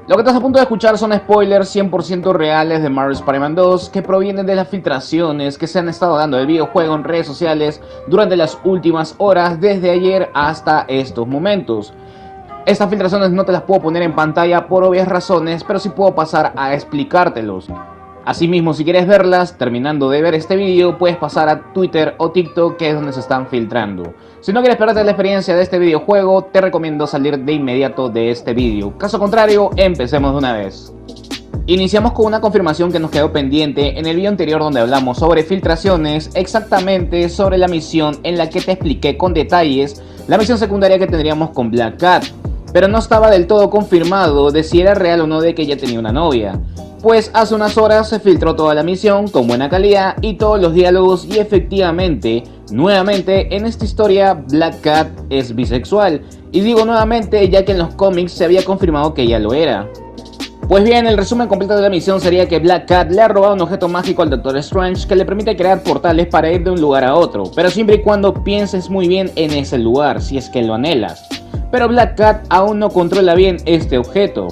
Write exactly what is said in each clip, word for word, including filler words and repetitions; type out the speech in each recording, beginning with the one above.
Lo que estás a punto de escuchar son spoilers cien por ciento reales de Marvel Spider-Man dos que provienen de las filtraciones que se han estado dando del videojuego en redes sociales durante las últimas horas, desde ayer hasta estos momentos. Estas filtraciones no te las puedo poner en pantalla por obvias razones, pero sí puedo pasar a explicártelos. Asimismo, si quieres verlas, terminando de ver este vídeo, puedes pasar a Twitter o TikTok, que es donde se están filtrando. Si no quieres perderte la experiencia de este videojuego, te recomiendo salir de inmediato de este vídeo. Caso contrario, empecemos de una vez. Iniciamos con una confirmación que nos quedó pendiente en el video anterior donde hablamos sobre filtraciones, exactamente sobre la misión en la que te expliqué con detalles la misión secundaria que tendríamos con Black Cat, pero no estaba del todo confirmado de si era real o no de que ella tenía una novia. Pues hace unas horas se filtró toda la misión con buena calidad y todos los diálogos, y efectivamente, nuevamente en esta historia Black Cat es bisexual, y digo nuevamente ya que en los cómics se había confirmado que ella lo era. Pues bien, el resumen completo de la misión sería que Black Cat le ha robado un objeto mágico al Doctor Strange que le permite crear portales para ir de un lugar a otro, pero siempre y cuando pienses muy bien en ese lugar, si es que lo anhelas. Pero Black Cat aún no controla bien este objeto.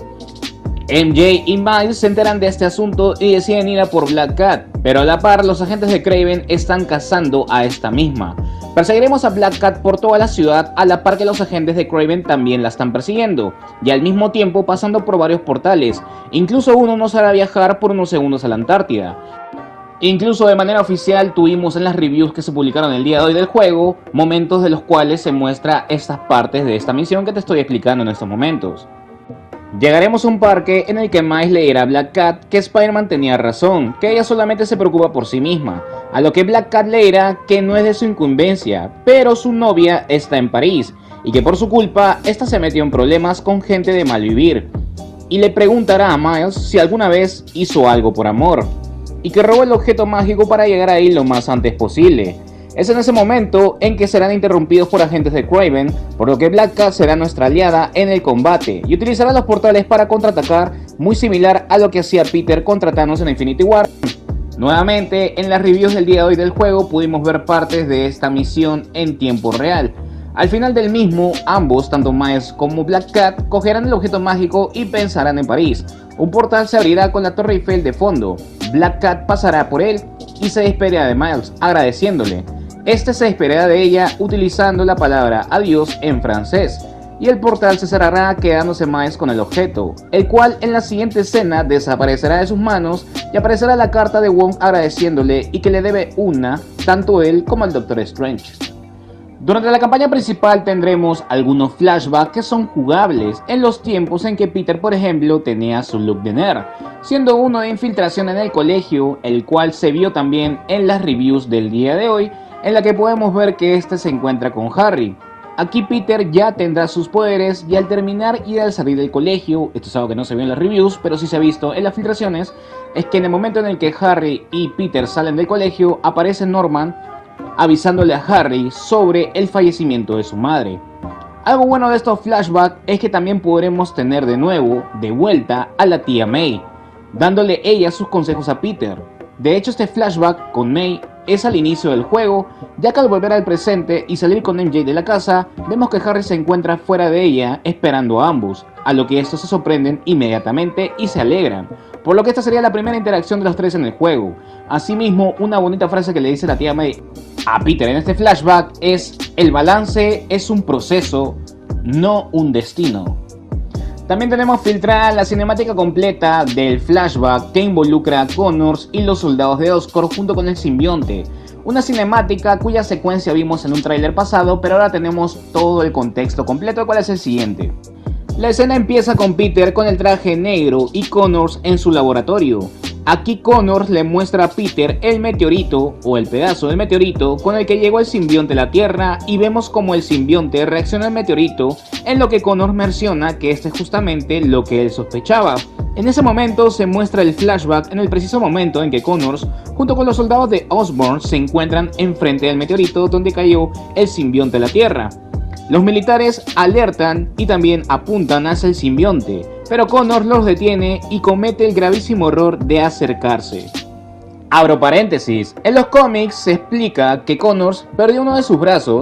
M J y Miles se enteran de este asunto y deciden ir a por Black Cat, pero a la par los agentes de Kraven están cazando a esta misma. Perseguiremos a Black Cat por toda la ciudad a la par que los agentes de Kraven también la están persiguiendo, y al mismo tiempo pasando por varios portales. Incluso uno nos hará viajar por unos segundos a la Antártida. Incluso de manera oficial tuvimos en las reviews que se publicaron el día de hoy del juego momentos de los cuales se muestra estas partes de esta misión que te estoy explicando en estos momentos. Llegaremos a un parque en el que Miles le dirá a Black Cat que Spider-Man tenía razón, que ella solamente se preocupa por sí misma, a lo que Black Cat le dirá que no es de su incumbencia, pero su novia está en París, y que por su culpa esta se metió en problemas con gente de mal vivir, y le preguntará a Miles si alguna vez hizo algo por amor, y que robó el objeto mágico para llegar ahí lo más antes posible. Es en ese momento en que serán interrumpidos por agentes de Kraven, por lo que Black Cat será nuestra aliada en el combate y utilizará los portales para contraatacar, muy similar a lo que hacía Peter contra Thanos en Infinity War. Nuevamente, en las reviews del día de hoy del juego pudimos ver partes de esta misión en tiempo real. Al final del mismo, ambos, tanto Miles como Black Cat, cogerán el objeto mágico y pensarán en París. Un portal se abrirá con la Torre Eiffel de fondo. Black Cat pasará por él y se despedirá de Miles, agradeciéndole. Este se despedirá de ella utilizando la palabra adiós en francés, y el portal se cerrará quedándose Miles con el objeto, el cual en la siguiente escena desaparecerá de sus manos y aparecerá la carta de Wong agradeciéndole y que le debe una, tanto él como el Doctor Strange. Durante la campaña principal tendremos algunos flashbacks que son jugables en los tiempos en que Peter, por ejemplo, tenía su look de nerd, siendo uno de infiltración en el colegio, el cual se vio también en las reviews del día de hoy, en la que podemos ver que este se encuentra con Harry. Aquí Peter ya tendrá sus poderes y al terminar y al salir del colegio, esto es algo que no se vio en las reviews, pero sí se ha visto en las filtraciones, es que en el momento en el que Harry y Peter salen del colegio, aparece Norman avisándole a Harry sobre el fallecimiento de su madre. Algo bueno de estos flashbacks es que también podremos tener de nuevo, de vuelta, a la tía May, dándole ella sus consejos a Peter. De hecho, este flashback con May es al inicio del juego, ya que al volver al presente y salir con M J de la casa, vemos que Harry se encuentra fuera de ella esperando a ambos, a lo que estos se sorprenden inmediatamente y se alegran, por lo que esta sería la primera interacción de los tres en el juego. Asimismo, una bonita frase que le dice la tía May a Peter en este flashback es: el balance es un proceso, no un destino. También tenemos filtrada la cinemática completa del flashback que involucra a Connors y los soldados de Oscorp junto con el simbionte. Una cinemática cuya secuencia vimos en un tráiler pasado, pero ahora tenemos todo el contexto completo, el cual es el siguiente. La escena empieza con Peter con el traje negro y Connors en su laboratorio. Aquí Connors le muestra a Peter el meteorito o el pedazo del meteorito con el que llegó el simbionte a la Tierra, y vemos como el simbionte reacciona al meteorito, en lo que Connors menciona que este es justamente lo que él sospechaba. En ese momento se muestra el flashback en el preciso momento en que Connors junto con los soldados de Osborn se encuentran enfrente del meteorito donde cayó el simbionte a la Tierra. Los militares alertan y también apuntan hacia el simbionte, pero Connors los detiene y comete el gravísimo error de acercarse. Abro paréntesis, en los cómics se explica que Connors perdió uno de sus brazos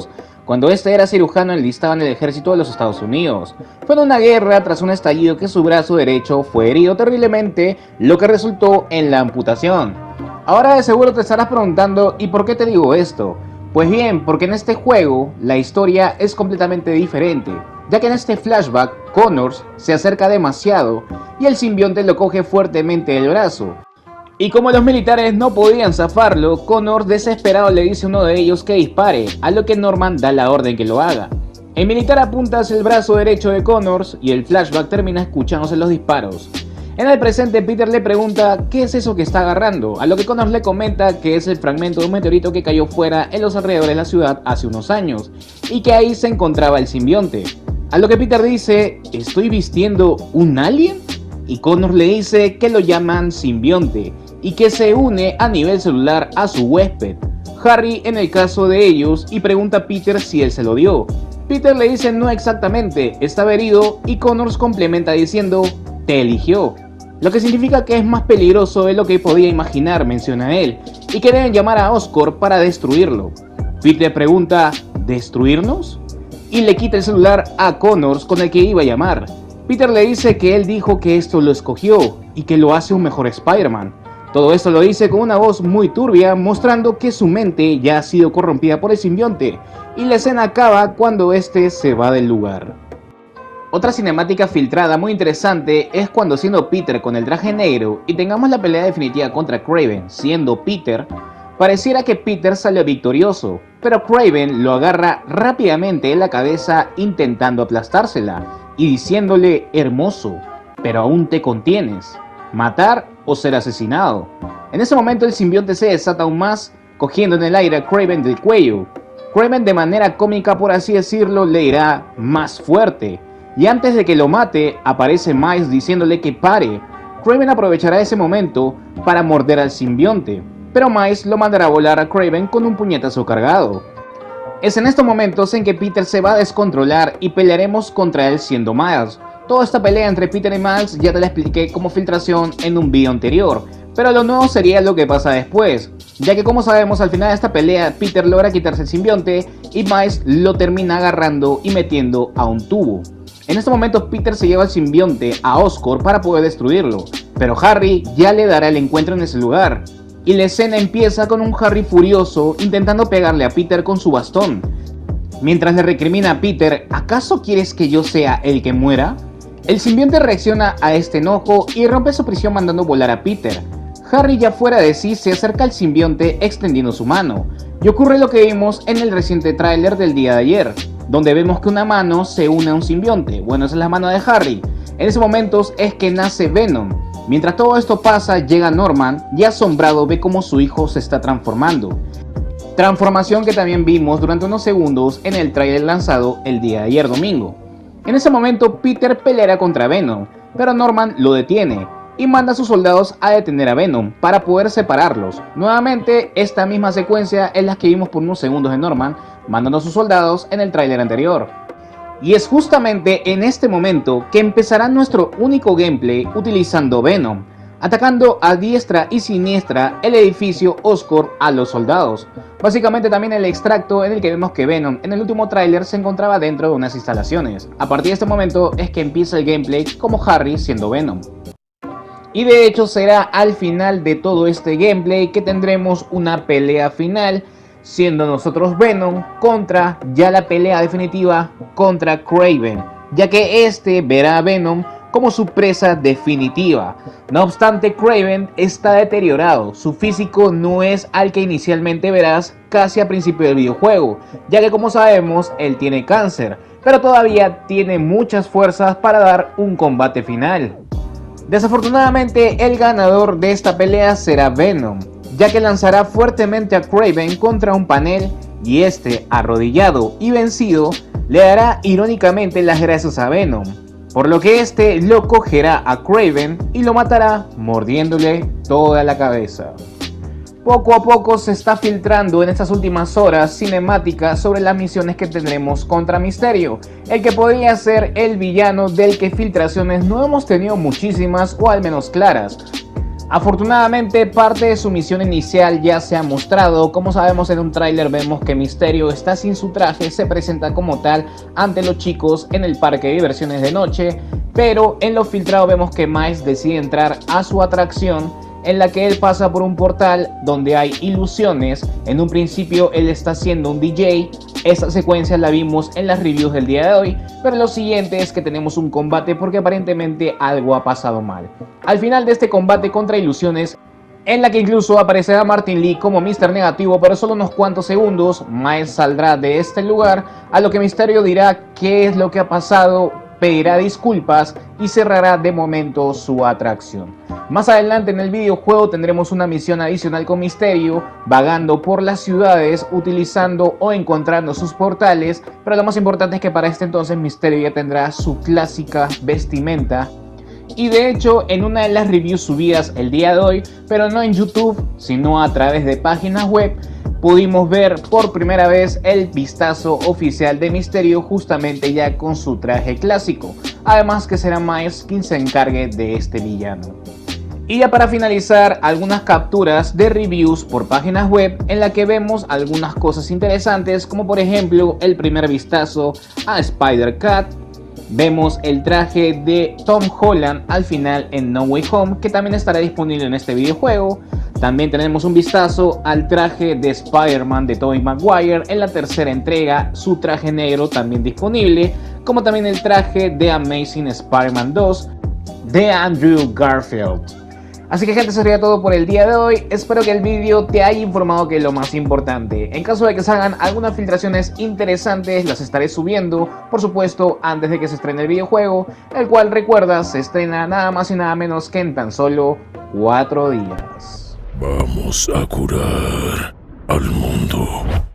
cuando este era cirujano enlistado en el ejército de los Estados Unidos. Fue en una guerra tras un estallido que su brazo derecho fue herido terriblemente, lo que resultó en la amputación. Ahora de seguro te estarás preguntando, ¿y por qué te digo esto? Pues bien, porque en este juego la historia es completamente diferente, ya que en este flashback Connors se acerca demasiado y el simbionte lo coge fuertemente del brazo. Y como los militares no podían zafarlo, Connors desesperado le dice a uno de ellos que dispare, a lo que Norman da la orden que lo haga. El militar apunta hacia el brazo derecho de Connors y el flashback termina escuchándose los disparos. En el presente, Peter le pregunta qué es eso que está agarrando, a lo que Connors le comenta que es el fragmento de un meteorito que cayó fuera en los alrededores de la ciudad hace unos años, y que ahí se encontraba el simbionte. A lo que Peter dice, ¿estoy vistiendo un alien? Y Connors le dice que lo llaman simbionte, y que se une a nivel celular a su huésped, Harry en el caso de ellos, y pregunta a Peter si él se lo dio. Peter le dice no exactamente, estaba herido, y Connors complementa diciendo, te eligió, lo que significa que es más peligroso de lo que podía imaginar, menciona él, y que deben llamar a Oscorp para destruirlo. Peter pregunta, ¿destruirnos? Y le quita el celular a Connors con el que iba a llamar. Peter le dice que él dijo que esto lo escogió, y que lo hace un mejor Spider-Man. Todo esto lo dice con una voz muy turbia, mostrando que su mente ya ha sido corrompida por el simbionte, y la escena acaba cuando este se va del lugar. Otra cinemática filtrada muy interesante es cuando, siendo Peter con el traje negro y tengamos la pelea definitiva contra Kraven siendo Peter, pareciera que Peter salió victorioso, pero Kraven lo agarra rápidamente en la cabeza intentando aplastársela y diciéndole hermoso, pero aún te contienes. ¿Matar o ser asesinado? En ese momento el simbionte se desata aún más, cogiendo en el aire a Kraven del cuello. Kraven, de manera cómica por así decirlo, le dirá más fuerte, y antes de que lo mate aparece Miles diciéndole que pare. Kraven aprovechará ese momento para morder al simbionte, pero Miles lo mandará a volar a Kraven con un puñetazo cargado. Es en estos momentos en que Peter se va a descontrolar y pelearemos contra él siendo Miles. Toda esta pelea entre Peter y Miles ya te la expliqué como filtración en un video anterior, pero lo nuevo sería lo que pasa después, ya que como sabemos al final de esta pelea Peter logra quitarse el simbionte y Miles lo termina agarrando y metiendo a un tubo. En este momento Peter se lleva el simbionte a Oscorp para poder destruirlo, pero Harry ya le dará el encuentro en ese lugar, y la escena empieza con un Harry furioso intentando pegarle a Peter con su bastón, mientras le recrimina a Peter, ¿acaso quieres que yo sea el que muera? El simbionte reacciona a este enojo y rompe su prisión mandando volar a Peter. Harry, ya fuera de sí, se acerca al simbionte extendiendo su mano, y ocurre lo que vimos en el reciente tráiler del día de ayer, donde vemos que una mano se une a un simbionte. Bueno, esa es la mano de Harry. En ese momento es que nace Venom. Mientras todo esto pasa, llega Norman y asombrado ve cómo su hijo se está transformando. Transformación que también vimos durante unos segundos en el tráiler lanzado el día de ayer domingo. En ese momento Peter peleará contra Venom, pero Norman lo detiene y manda a sus soldados a detener a Venom para poder separarlos. Nuevamente esta misma secuencia es la que vimos por unos segundos de Norman mandando a sus soldados en el tráiler anterior. Y es justamente en este momento que empezará nuestro único gameplay utilizando Venom, atacando a diestra y siniestra el edificio Oscorp a los soldados. Básicamente también el extracto en el que vemos que Venom en el último tráiler se encontraba dentro de unas instalaciones. A partir de este momento es que empieza el gameplay como Harry siendo Venom. Y de hecho será al final de todo este gameplay que tendremos una pelea final, siendo nosotros Venom contra ya la pelea definitiva contra Kraven, ya que este verá a Venom como su presa definitiva. No obstante, Kraven está deteriorado, su físico no es al que inicialmente verás casi a principio del videojuego, ya que como sabemos él tiene cáncer, pero todavía tiene muchas fuerzas para dar un combate final. Desafortunadamente el ganador de esta pelea será Venom, ya que lanzará fuertemente a Kraven contra un panel y este, arrodillado y vencido, le dará irónicamente las gracias a Venom, por lo que este lo cogerá a Kraven y lo matará mordiéndole toda la cabeza. Poco a poco se está filtrando en estas últimas horas cinemáticas sobre las misiones que tendremos contra Mysterio, el que podría ser el villano del que filtraciones no hemos tenido muchísimas o al menos claras. Afortunadamente, parte de su misión inicial ya se ha mostrado. Como sabemos, en un tráiler vemos que Mysterio está sin su traje, se presenta como tal ante los chicos en el parque de diversiones de noche, pero en lo filtrado vemos que Miles decide entrar a su atracción, en la que él pasa por un portal donde hay ilusiones. En un principio él está siendo un D J. Esta secuencia la vimos en las reviews del día de hoy, pero lo siguiente es que tenemos un combate porque aparentemente algo ha pasado mal. Al final de este combate contra ilusiones, en la que incluso aparecerá Martin Lee como míster Negativo, pero solo unos cuantos segundos, Miles saldrá de este lugar, a lo que Mysterio dirá qué es lo que ha pasado, pedirá disculpas y cerrará de momento su atracción. Más adelante en el videojuego tendremos una misión adicional con Mysterio, vagando por las ciudades, utilizando o encontrando sus portales, pero lo más importante es que para este entonces Mysterio ya tendrá su clásica vestimenta. Y de hecho, en una de las reviews subidas el día de hoy, pero no en YouTube, sino a través de páginas web, pudimos ver por primera vez el vistazo oficial de Mysterio, justamente ya con su traje clásico. Además que será Miles quien se encargue de este villano. Y ya para finalizar, algunas capturas de reviews por páginas web en la que vemos algunas cosas interesantes, como por ejemplo el primer vistazo a Spider-Cat. Vemos el traje de Tom Holland al final en No Way Home, que también estará disponible en este videojuego. También tenemos un vistazo al traje de Spider-Man de Tobey Maguire en la tercera entrega, su traje negro también disponible, como también el traje de Amazing Spider-Man dos de Andrew Garfield. Así que gente, eso sería todo por el día de hoy. Espero que el vídeo te haya informado que es lo más importante. En caso de que salgan algunas filtraciones interesantes, las estaré subiendo, por supuesto, antes de que se estrene el videojuego, el cual, recuerda, se estrena nada más y nada menos que en tan solo cuatro días. Vamos a curar al mundo.